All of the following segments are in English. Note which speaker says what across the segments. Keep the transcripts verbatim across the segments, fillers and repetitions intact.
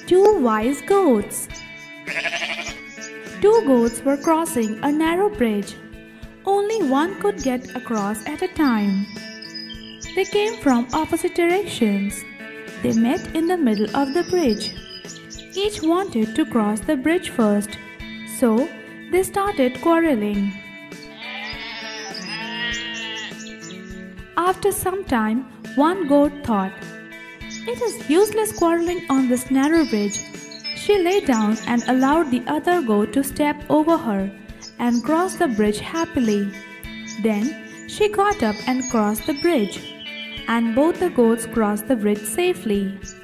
Speaker 1: Two wise goats. Two goats were crossing a narrow bridge. Only one could get across at a time. They came from opposite directions. They met in the middle of the bridge. Each wanted to cross the bridge first, so they started quarreling. After some time, one goat thought, "It is useless quarreling on this narrow bridge." She lay down and allowed the other goat to step over her and cross the bridge happily. Then she got up and crossed the bridge, and both the goats crossed the bridge safely.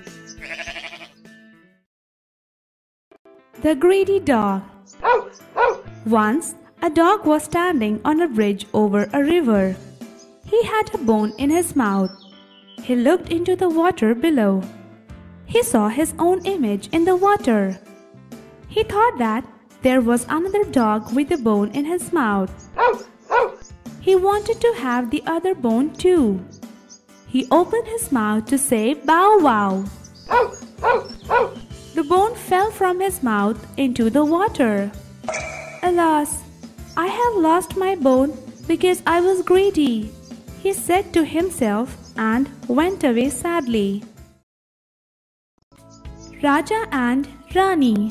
Speaker 1: The greedy dog. Once, a dog was standing on a bridge over a river. He had a bone in his mouth. He looked into the water below. He saw his own image in the water. He thought that there was another dog with a bone in his mouth. He wanted to have the other bone too. He opened his mouth to say "bow wow." The bone fell from his mouth into the water. "Alas, I have lost my bone because I was greedy," he said to himself and went away sadly. Raja and Rani.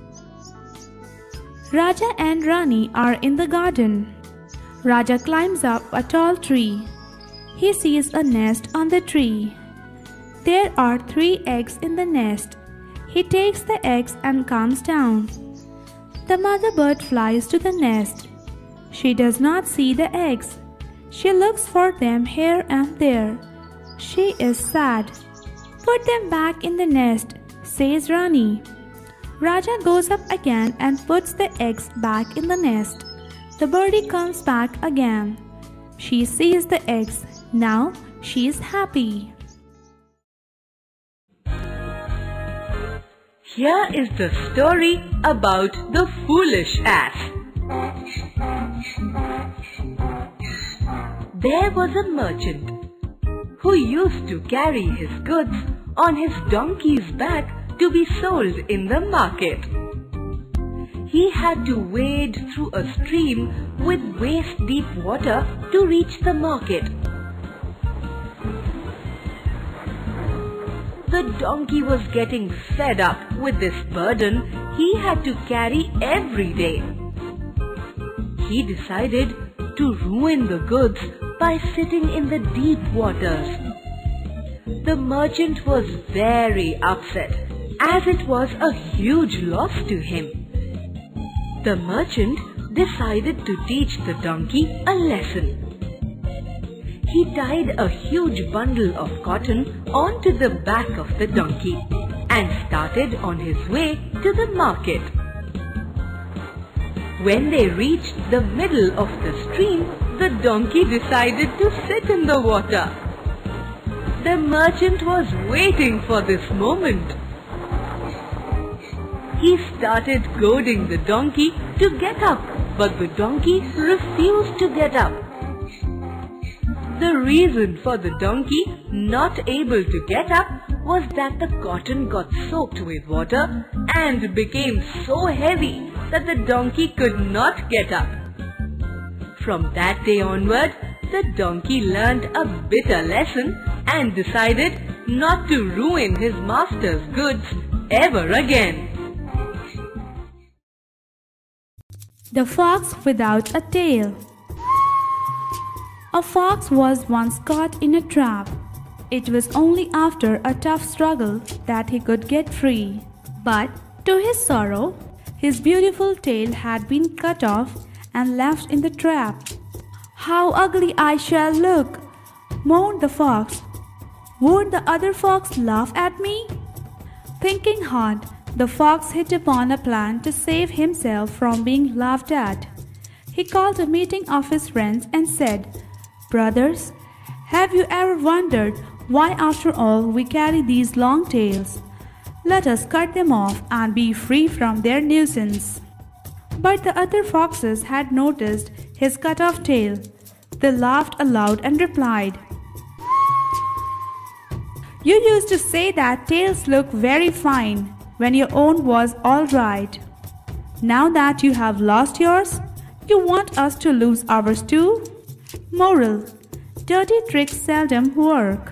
Speaker 1: Raja and Rani are in the garden. Raja climbs up a tall tree. He sees a nest on the tree. There are three eggs in the nest. He takes the eggs and comes down. The mother bird flies to the nest. She does not see the eggs. She looks for them here and there. She is sad. "Put them back in the nest," says Rani. Raja goes up again and puts the eggs back in the nest. The birdie comes back again. She sees the eggs. Now she is happy.
Speaker 2: Here is the story about the foolish ass. There was a merchant who used to carry his goods on his donkey's back to be sold in the market. He had to wade through a stream with waist-deep water to reach the market. The donkey was getting fed up with this burden he had to carry every day. He decided to ruin the goods by sitting in the deep waters. The merchant was very upset, as it was a huge loss to him. The merchant decided to teach the donkey a lesson. He tied a huge bundle of cotton onto the back of the donkey and started on his way to the market. When they reached the middle of the stream, the donkey decided to sit in the water. The merchant was waiting for this moment. He started goading the donkey to get up, but the donkey refused to get up. The reason for the donkey not able to get up was that the cotton got soaked with water and became so heavy that the donkey could not get up. From that day onward, the donkey learned a bitter lesson and decided not to ruin his master's goods ever again.
Speaker 1: The fox without a tail. A fox was once caught in a trap. It was only after a tough struggle that he could get free. But to his sorrow, his beautiful tail had been cut off and left in the trap. "How ugly I shall look," moaned the fox. "Would the other fox laugh at me?" Thinking hard, the fox hit upon a plan to save himself from being laughed at. He called a meeting of his friends and said, "Brothers, have you ever wondered why after all we carry these long tails? Let us cut them off and be free from their nuisance." But the other foxes had noticed his cut-off tail. They laughed aloud and replied, "You used to say that tails look very fine. when your own was all right. Now that you have lost yours, you want us to lose ours too? Moral: dirty tricks seldom work.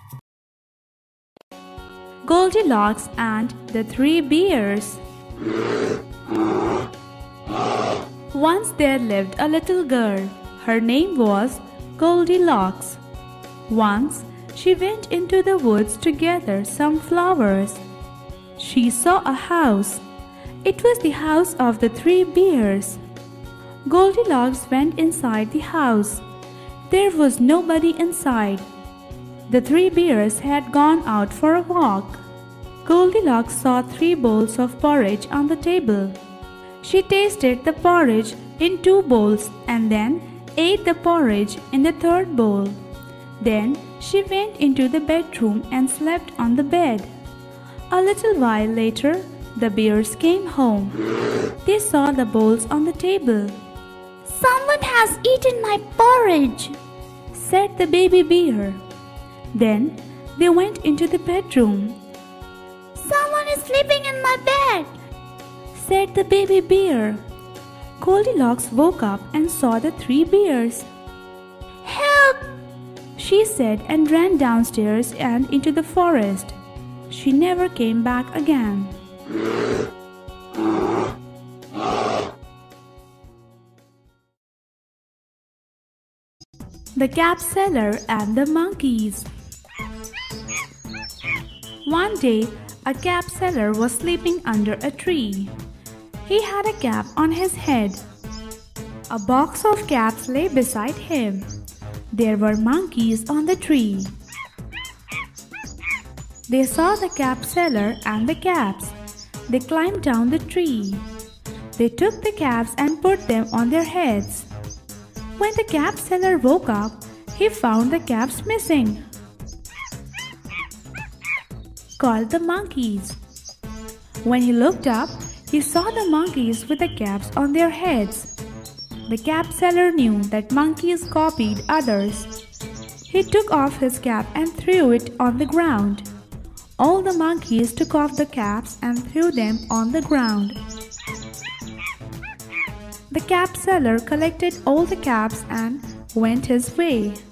Speaker 1: Goldilocks and the Three Bears. Once there lived a little girl. Her name was Goldilocks. Once she went into the woods to gather some flowers. She saw a house. It was the house of the Three Bears. Goldilocks went inside the house. There was nobody inside. The Three Bears had gone out for a walk. Goldilocks saw three bowls of porridge on the table. She tasted the porridge in two bowls and then ate the porridge in the third bowl. Then she went into the bedroom and slept on the bed. A little while later, the bears came home. They saw the bowls on the table.
Speaker 3: "Someone has eaten my porridge,"
Speaker 1: said the baby bear. Then they went into the bedroom.
Speaker 3: "Someone is sleeping in my bed,"
Speaker 1: said the baby bear. Goldilocks woke up and saw the three bears.
Speaker 3: "Help!"
Speaker 1: she said and ran downstairs and into the forest. She never came back again. The Cap Seller and the Monkeys. One day, a cap seller was sleeping under a tree. He had a cap on his head. A box of caps lay beside him. There were monkeys on the tree. They saw the cap seller and the caps. They climbed down the tree. They took the caps and put them on their heads. When the cap seller woke up, he found the caps missing. Called the monkeys. When he looked up, he saw the monkeys with the caps on their heads. The cap seller knew that monkeys copied others. He took off his cap and threw it on the ground. All the monkeys took off the caps and threw them on the ground. The cap seller collected all the caps and went his way.